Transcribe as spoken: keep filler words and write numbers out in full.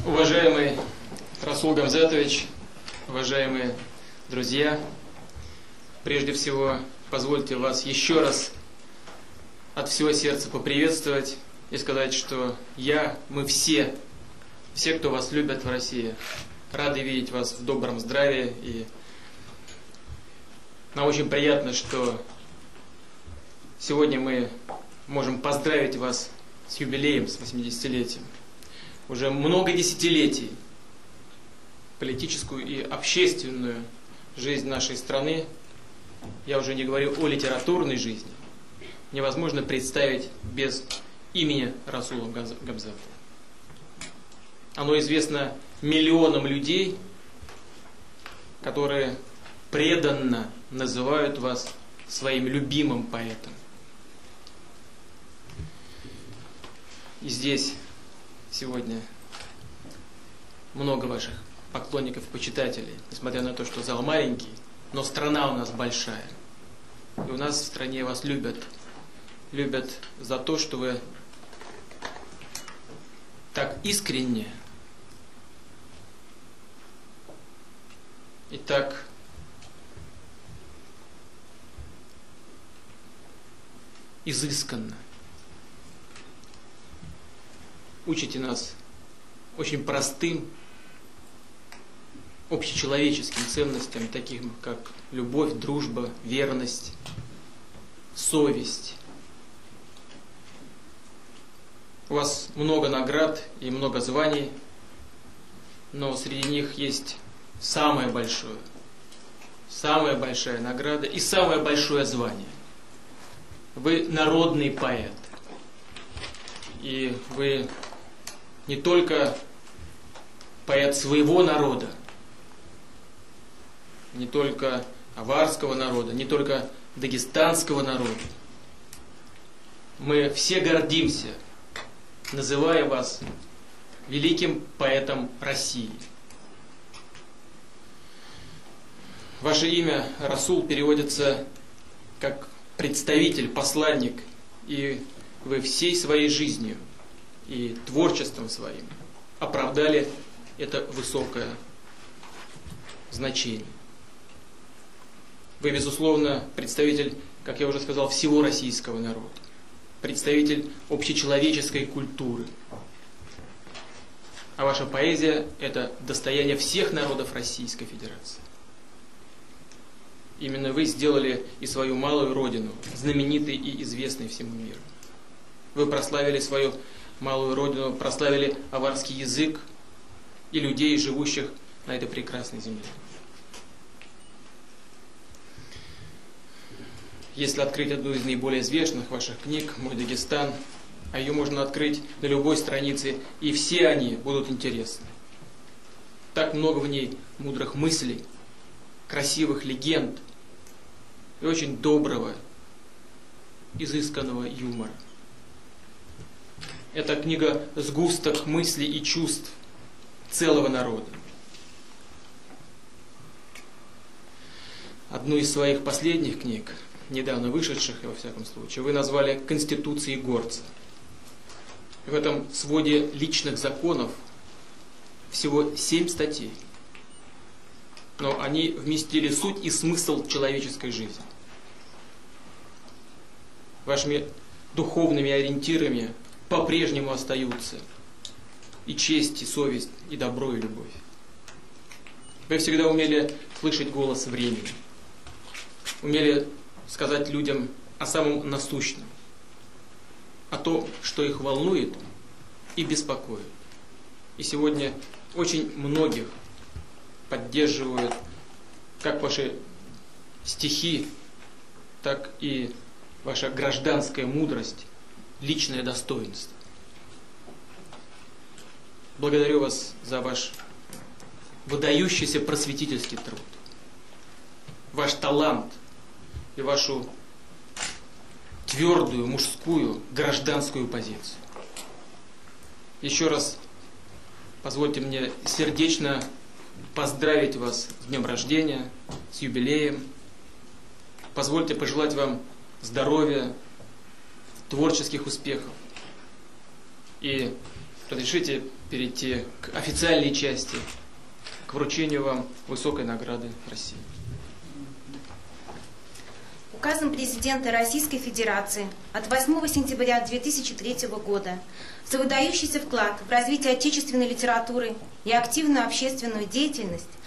Уважаемый Расул Гамзатович, уважаемые друзья, прежде всего позвольте вас еще раз от всего сердца поприветствовать и сказать, что я, мы все, все, кто вас любят в России, рады видеть вас в добром здравии. И нам очень приятно, что сегодня мы можем поздравить вас с юбилеем, с восьмидесятилетием. Уже много десятилетий политическую и общественную жизнь нашей страны, я уже не говорю о литературной жизни, невозможно представить без имени Расула Гамзатова. Оно известно миллионам людей, которые преданно называют вас своим любимым поэтом. И здесь сегодня много ваших поклонников, почитателей, несмотря на то, что зал маленький, но страна у нас большая. И у нас в стране вас любят. Любят за то, что вы так искренне и так изысканно учите нас очень простым, общечеловеческим ценностям, таким как любовь, дружба, верность, совесть. У вас много наград и много званий, но среди них есть самое большое, самая большая награда и самое большое звание. Вы народный поэт. И вы не только поэт своего народа, не только аварского народа, не только дагестанского народа. Мы все гордимся, называя вас великим поэтом России. Ваше имя, Расул, переводится как представитель, посланник, и вы всей своей жизнью и творчеством своим оправдали это высокое значение. Вы, безусловно, представитель, как я уже сказал, всего российского народа, представитель общечеловеческой культуры. А ваша поэзия – это достояние всех народов Российской Федерации. Именно вы сделали и свою малую родину знаменитой и известной всему миру. Вы прославили свою малую родину, прославили аварский язык и людей, живущих на этой прекрасной земле. Если открыть одну из наиболее известных ваших книг «Мой Дагестан», а ее можно открыть на любой странице, и все они будут интересны. Так много в ней мудрых мыслей, красивых легенд и очень доброго, изысканного юмора. Это книга сгусток мыслей и чувств целого народа. Одну из своих последних книг, недавно вышедших, во всяком случае, вы назвали «Конституцией горца». В этом своде личных законов всего семь статей, но они вместили суть и смысл человеческой жизни. Вашими духовными ориентирами по-прежнему остаются и честь, и совесть, и добро, и любовь. Вы всегда умели слышать голос времени, умели сказать людям о самом насущном, о том, что их волнует и беспокоит. И сегодня очень многих поддерживают как ваши стихи, так и ваша гражданская мудрость, личное достоинство. Благодарю вас за ваш выдающийся просветительский труд, ваш талант и вашу твердую мужскую гражданскую позицию. Еще раз позвольте мне сердечно поздравить вас с днем рождения, с юбилеем. Позвольте пожелать вам здоровья, творческих успехов и разрешите перейти к официальной части, к вручению вам высокой награды России. Указом президента Российской Федерации от восьмого сентября две тысячи третьего года за выдающийся вклад в развитие отечественной литературы и активную общественную деятельность